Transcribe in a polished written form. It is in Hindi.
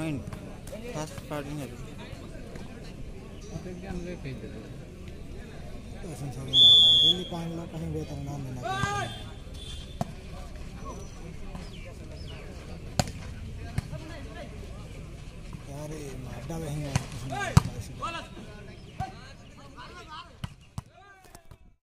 पॉइंट फास्ट पार्टिंग है तो ज्ञान ले कहीं दे तो संसार में दिल्ली पॉइंट ला कहीं बेहतर नाम लेना यार ये माडा वहीं है